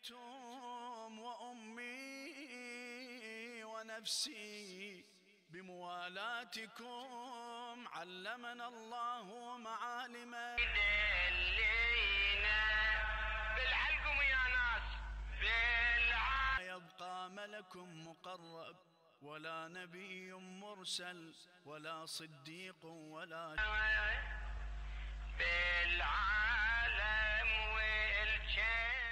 فديتم وأمي ونفسي بموالاتكم، علمنا الله معالم بالحلقم يا ناس يبقى ملك مقرب ولا نبي مرسل ولا صديق ولا بالعالم والكون.